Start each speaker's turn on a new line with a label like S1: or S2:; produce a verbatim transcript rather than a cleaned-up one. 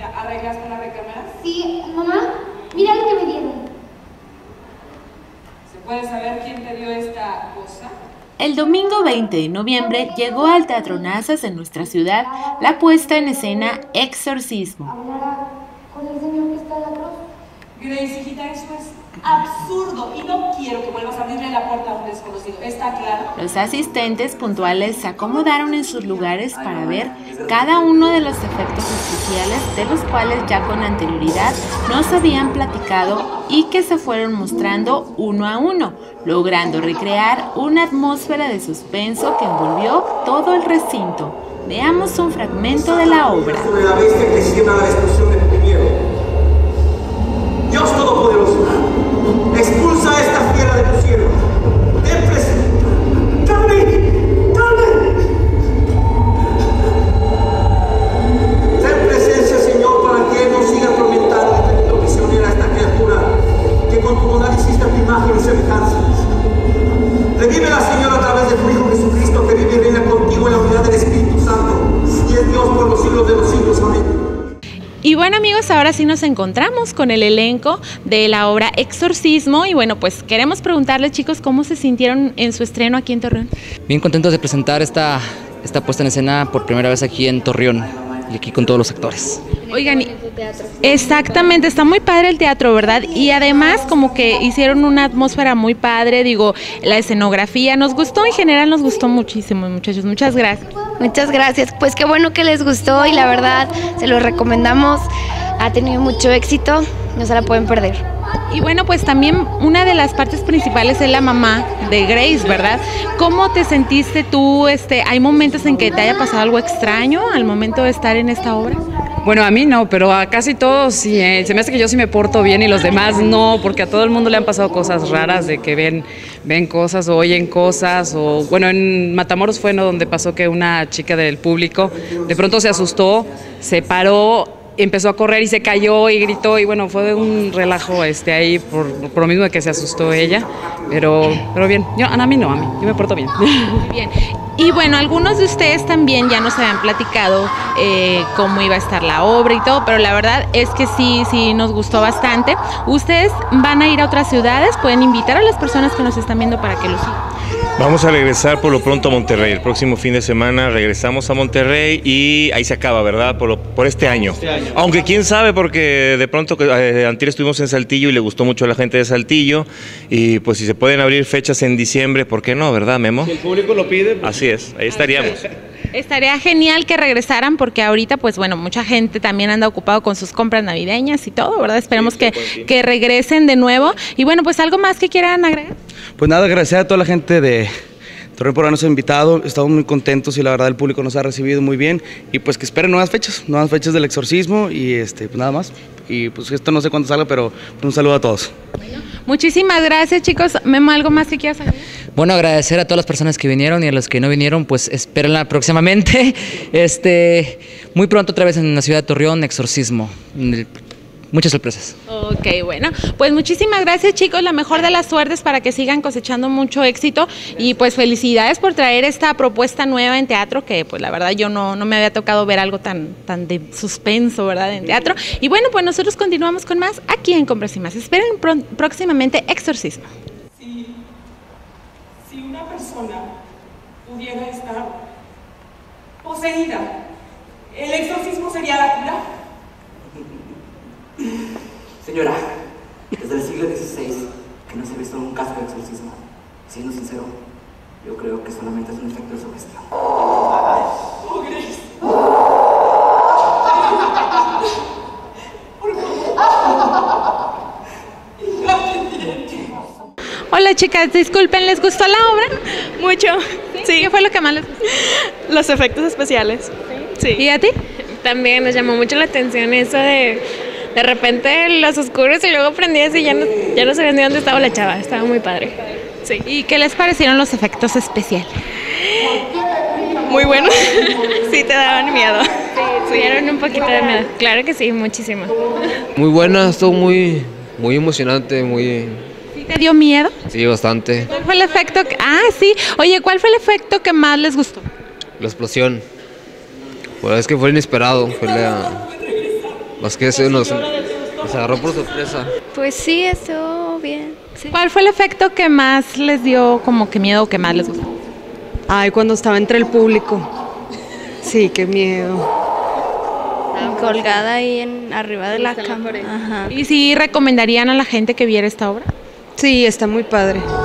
S1: ¿Ya arreglaste la recámara?
S2: Sí, mamá, mira lo que me dieron.
S1: ¿Se puede saber quién te dio esta cosa?
S3: El domingo veinte de noviembre llegó al Teatro Nazas en nuestra ciudad la puesta en escena Exorcismo.
S2: Hablará con el señor que está en la cruz.
S1: Grace, hijita, eso es absurdo y no quiero que vuelvas a abrirle la puerta a un desconocido. ¿Está claro?
S3: Los asistentes puntuales se acomodaron en sus lugares para ver cada uno de los efectos especiales de los cuales ya con anterioridad nos habían platicado y que se fueron mostrando uno a uno, logrando recrear una atmósfera de suspenso que envolvió todo el recinto. Veamos un fragmento de la obra.
S4: Sobre la bestia que siembra la destrucción de tu miedo. Dios Todopoderoso, expulsa a esta fiera de tu cielo. Ten presencia. ¡Carmen! ¡Carmen! Ten presencia, Señor, para que Él no siga atormentando y teniendo prisionera a esta criatura que con tu bondad hiciste a tu imagen y semejanza. Revívela, Señor, a través de tu Hijo Jesucristo, que vive y reina contigo en la unidad del Espíritu Santo y es Dios por los siglos de los siglos. Amén.
S3: Y bueno, amigos, ahora sí nos encontramos con el elenco de la obra Exorcismo y bueno, pues queremos preguntarles, chicos, ¿cómo se sintieron en su estreno aquí en Torreón?
S5: Bien contentos de presentar esta, esta puesta en escena por primera vez aquí en Torreón y aquí con todos los actores.
S3: Oigan, exactamente, está muy padre el teatro, ¿verdad? Y además como que hicieron una atmósfera muy padre, digo, la escenografía nos gustó, en general nos gustó muchísimo, muchachos, muchas gracias.
S2: Muchas gracias, pues qué bueno que les gustó y la verdad se los recomendamos, ha tenido mucho éxito, no se la pueden perder.
S3: Y bueno, pues también una de las partes principales es la mamá de Grace, ¿verdad? ¿Cómo te sentiste tú? Este, ¿hay momentos en que te haya pasado algo extraño al momento de estar en esta obra?
S6: Bueno, a mí no, pero a casi todos sí, ¿eh? Se me hace que yo sí me porto bien y los demás no, porque a todo el mundo le han pasado cosas raras de que ven, ven cosas o oyen cosas, o bueno, en Matamoros fue, ¿no?, donde pasó que una chica del público de pronto se asustó, se paró, empezó a correr y se cayó y gritó y bueno, fue un relajo este ahí por, por lo mismo de que se asustó ella, pero, pero bien, yo, a mí no, a mí, yo me porto bien.
S3: Muy bien. Y bueno, algunos de ustedes también ya nos habían platicado eh, cómo iba a estar la obra y todo, pero la verdad es que sí, sí nos gustó bastante. Ustedes van a ir a otras ciudades, pueden invitar a las personas que nos están viendo para que lo sigan.
S7: Vamos a regresar por lo pronto a Monterrey. El próximo fin de semana regresamos a Monterrey y ahí se acaba, ¿verdad? Por, lo, por este año. Este año. Aunque quién sabe, porque de pronto eh, antier estuvimos en Saltillo y le gustó mucho a la gente de Saltillo. Y pues si se pueden abrir fechas en diciembre, ¿por qué no, verdad, Memo?
S8: Si el público lo pide. Pues...
S7: Así es, ahí estaríamos.
S3: Estaría genial que regresaran porque ahorita, pues bueno, mucha gente también anda ocupado con sus compras navideñas y todo, ¿verdad? Esperemos sí, que, sí. que regresen de nuevo. Y bueno, pues algo más que quieran agregar.
S8: Pues nada, agradecer a toda la gente de Torreón por habernos invitado, estamos muy contentos y la verdad el público nos ha recibido muy bien y pues que esperen nuevas fechas, nuevas fechas del Exorcismo y este, pues nada más. Y pues esto no sé cuándo salga, pero un saludo a todos.
S3: Bueno, muchísimas gracias, chicos. Memo, ¿algo más que quieras agregar?
S5: Bueno, agradecer a todas las personas que vinieron y a los que no vinieron, pues espérenla próximamente. Este, muy pronto otra vez en la ciudad de Torreón, Exorcismo. Muchas sorpresas.
S3: Ok, bueno, pues muchísimas gracias, chicos, la mejor de las suertes para que sigan cosechando mucho éxito y pues felicidades por traer esta propuesta nueva en teatro que pues la verdad yo no, no me había tocado ver algo tan, tan de suspenso, ¿verdad?, en teatro. Y bueno, pues nosotros continuamos con más aquí en Compras y Más. Esperen próximamente Exorcismo.
S1: Si, si una persona pudiera estar poseída, ¿el exorcismo sería la cura?
S9: Señora, desde el siglo dieciséis que no se ha visto un caso de exorcismo. Siendo sincero, yo creo que solamente es un efecto de sugestión.
S1: Oh, Grace.
S3: Hola, chicas, disculpen, ¿les gustó la obra?
S10: Mucho,
S3: ¿Sí?
S10: sí.
S3: ¿Qué fue lo que más les gustó?
S10: Los efectos especiales. Sí.
S3: ¿Y a ti?
S10: También nos llamó mucho la atención eso de de repente los oscuros y luego prendías y ya no, ya no sabían de dónde estaba la chava, estaba muy padre. Sí.
S3: ¿Y qué les parecieron los efectos especiales?
S10: Muy buenos, sí te daban miedo. Sí, sí, dieron un poquito de miedo, claro que sí, muchísimo.
S11: Muy buena, estuvo muy, muy emocionante, muy...
S3: ¿Sí te dio miedo?
S11: Sí, bastante.
S3: ¿Cuál fue el efecto? Que... Ah, sí. Oye, ¿cuál fue el efecto que más les gustó?
S11: La explosión. Pues es que fue inesperado, fue la... Más que eso nos, nos agarró por sorpresa.
S2: Pues sí, estuvo bien. Sí.
S3: ¿Cuál fue el efecto que más les dio como que miedo o que más les gustó?
S12: Ay, cuando estaba entre el público. Sí, qué miedo.
S2: Colgada ahí en, arriba de la cama. Ajá.
S3: ¿Y si recomendarían a la gente que viera esta obra?
S12: Sí, está muy padre.